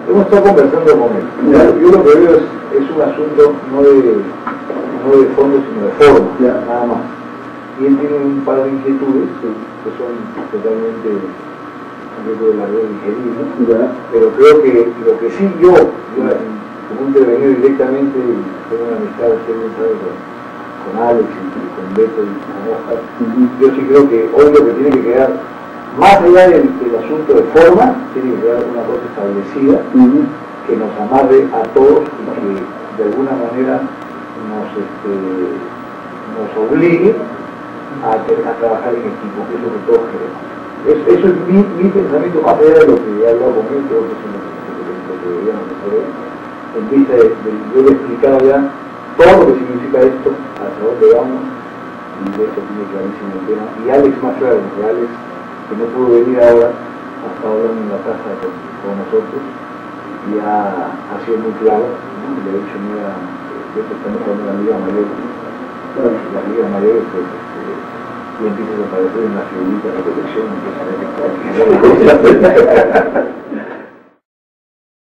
hemos estado conversando con él. Yo lo que veo es un asunto no de fondo, sino de forma, nada más. Y él tiene un par de inquietudes que son totalmente de la red ingerible, pero creo que lo que sí yo como intervenido directamente, y tengo una amistad, usted bien sabe, con Alex y con Beto y con Oscar, yo sí creo que hoy lo que tiene que quedar, más allá del asunto de forma, tiene que quedar una cosa establecida que nos amarre a todos y que de alguna manera nos obligue a trabajar en equipo, que es lo que todos queremos. Eso es mi pensamiento, más allá de lo que he hablado con él, creo que es lo que deberíamos hacer. En vista de yo le he explicado ya todo lo que significa esto, hacia dónde vamos, y de eso tiene clarísimo el tema. Y Alex más claro, porque Alex, que no pudo venir ahora, ha estado hablando en la casa con nosotros, y ha sido muy claro, ¿no? Le he dicho, mira, de esto estamos hablando de la Liga Mayor, la Liga Mayor, pues, y empiezas a aparecer en la figurita de la protección, empiezas a ver que